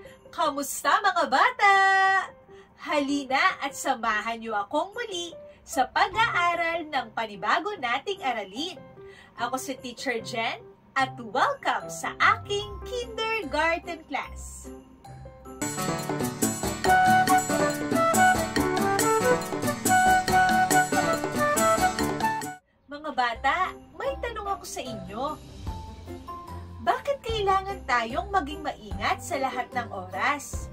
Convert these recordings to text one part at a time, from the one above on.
Kamusta mga bata? Halina at samahan niyo akong muli sa pag-aaral ng panibago nating aralin. Ako si Teacher Jen at welcome sa aking kindergarten class. Mga bata, may tanong ako sa inyo. Bakit kailangan tayong maging maingat sa lahat ng oras?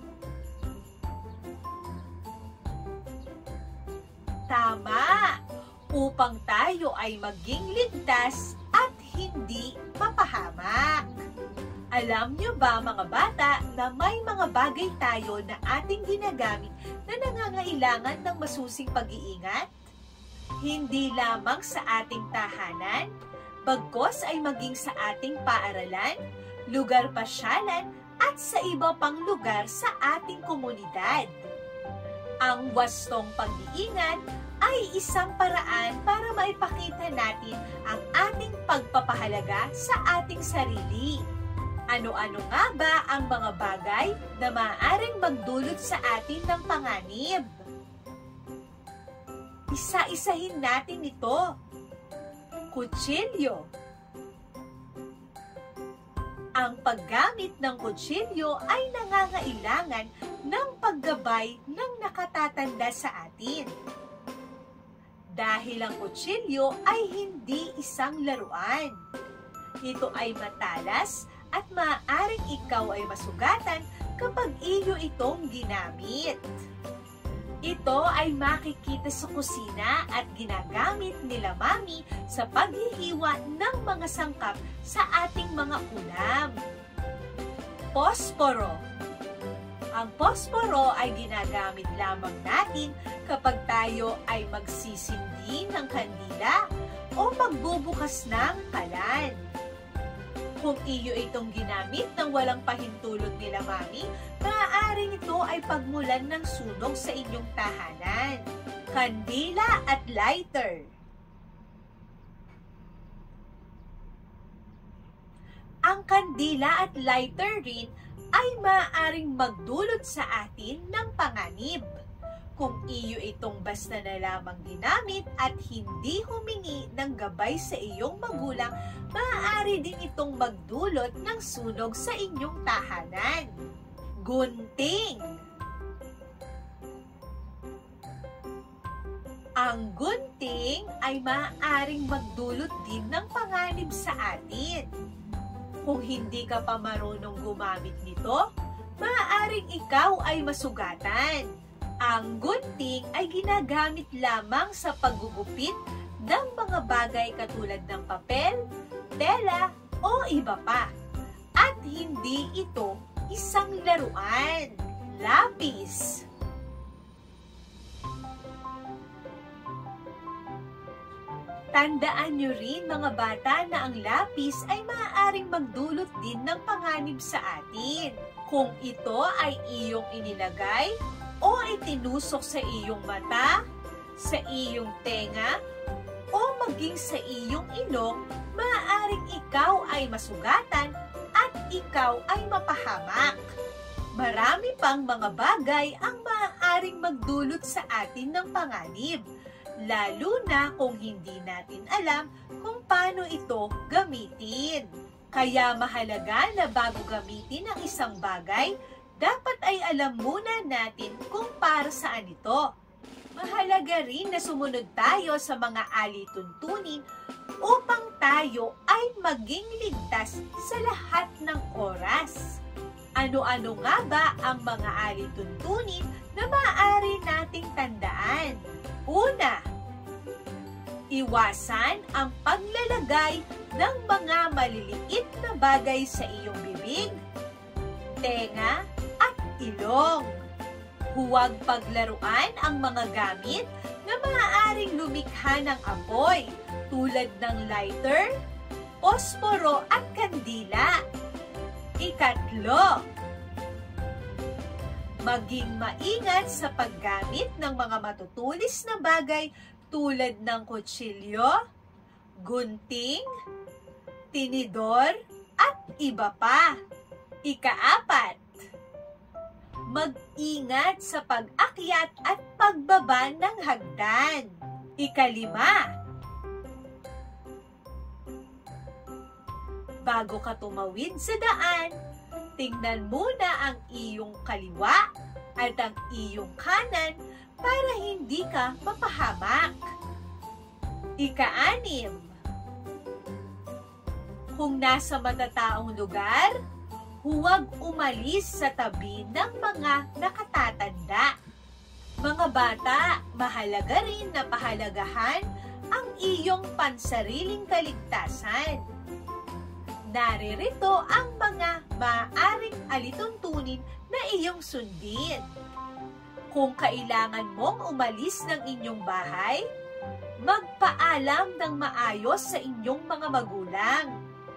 Tama! Upang tayo ay maging ligtas at hindi mapahamak. Alam niyo ba mga bata na may mga bagay tayo na ating ginagamit na nangangailangan ng masusing pag-iingat? Hindi lamang sa ating tahanan, bagkos ay maging sa ating paaralan, lugar pasyalan at sa iba pang lugar sa ating komunidad. Ang wastong pag-iingat ay isang paraan para maipakita natin ang ating pagpapahalaga sa ating sarili. Ano-ano nga ba ang mga bagay na maaaring magdulot sa atin ng panganib? Isa-isahin natin ito. Kutsilyo. Ang paggamit ng kutsilyo ay nangangailangan ng paggabay ng nakatatanda sa atin. Dahil ang kutsilyo ay hindi isang laruan. Ito ay matalas at maaaring ikaw ay masugatan kapag iyo itong ginamit. Ito ay makikita sa kusina at ginagamit nila mami sa paghihiwa ng mga sangkap sa ating mga ulam. Posporo. Ang posporo ay ginagamit lamang natin kapag tayo ay magsisindi ng kandila o magbubukas ng kalan. Kung iyo itong ginamit ng walang pahintulot nila mami, maaaring ito ay pagmulan ng sunog sa inyong tahanan. Kandila at lighter. Ang kandila at lighter rin ay maaaring magdulot sa atin ng panganib. Kung iyo itong basta na lamang ginamit at hindi humingi ng gabay sa iyong magulang, maaari din itong magdulot ng sunog sa inyong tahanan. Gunting. Ang gunting ay maaaring magdulot din ng panganib sa atin. Kung hindi ka pa marunong gumamit nito, maaaring ikaw ay masugatan. Ang gunting ay ginagamit lamang sa paggugupit ng mga bagay katulad ng papel, tela o iba pa. At hindi ito isang laruan. Lapis. Tandaan nyo rin mga bata na ang lapis ay maaaring magdulot din ng panganib sa atin. Kung ito ay iyong inilagay o itinusok sa iyong mata, sa iyong tenga, o maging sa iyong ilong, maaaring ikaw ay masugatan at ikaw ay mapahamak. Marami pang mga bagay ang maaaring magdulot sa atin ng panganib, lalo na kung hindi natin alam kung paano ito gamitin. Kaya mahalaga na bago gamitin ang isang bagay, dapat ay alam muna natin kung para saan ito. Mahalaga rin na sumunod tayo sa mga alituntunin upang tayo ay maging ligtas sa lahat ng oras. Ano-ano nga ba ang mga alituntunin na maaari nating tandaan? Una, iwasan ang paglalagay ng mga maliliit na bagay sa iyong bibig, tenga, at ilong. Huwag paglaruan ang mga gamit na maaaring lumikha ng apoy tulad ng lighter, posporo at kandila. Ikatlo, maging maingat sa paggamit ng mga matutulis na bagay tulad ng kutsilyo, gunting, tinidor, at iba pa. Ikaapat, Mag-ingat sa pag-akyat at pagbaba ng hagdan. 5. Bago ka tumawid sa daan, tingnan muna ang iyong kaliwa at ang iyong kanan para hindi ka mapahamak. 6. Kung nasa matataong lugar, huwag umalis sa tabi ng mga nakatatanda. Mga bata, mahalaga rin na pahalagahan ang iyong pansariling kaligtasan. Naririto ang mga maaaring alituntunin na iyong sundin. Kung kailangan mong umalis ng inyong bahay, magpaalam ng maayos sa inyong mga magulang.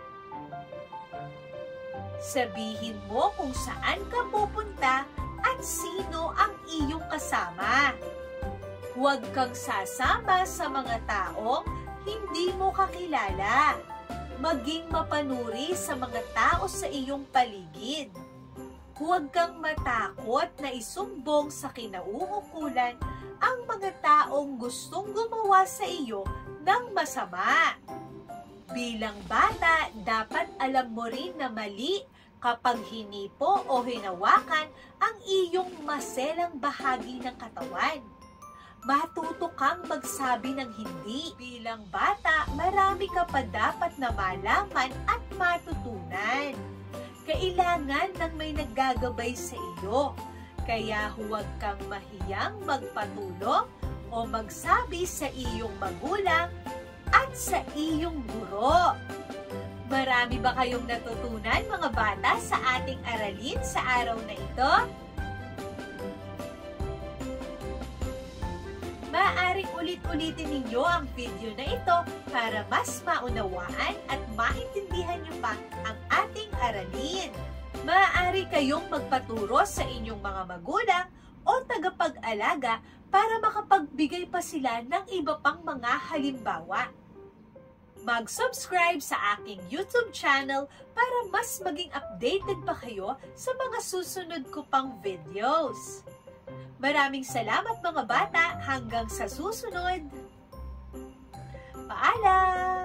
Sabihin mo kung saan ka pupunta at sino ang iyong kasama. Huwag kang sasama sa mga taong hindi mo kakilala. Maging mapanuri sa mga tao sa iyong paligid. Huwag kang matakot na isumbong sa kinauukulan ang mga taong gustong gumawa sa iyo ng masama. Bilang bata, dapat alam mo rin na mali kapag hinipo o hinawakan ang iyong maselang bahagi ng katawan. Matuto kang magsabi ng hindi. Bilang bata, marami ka pa dapat na malaman at matutunan. Kailangan ng may naggagabay sa iyo. Kaya huwag kang mahiyang magpatulong o magsabi sa iyong magulang at sa iyong guro. Marami ba kayong natutunan mga bata sa ating aralin sa araw na ito? Maaaring ulit-ulitin ninyo ang video na ito para mas maunawaan at maintindihan niyo pa ang ating aralin. Maaari kayong magpaturo sa inyong mga magulang o tagapag-alaga para makapagbigay pa sila ng iba pang mga halimbawa. Mag-subscribe sa aking YouTube channel para mas maging updated pa kayo sa mga susunod ko pang videos. Maraming salamat mga bata, hanggang sa susunod. Paalam!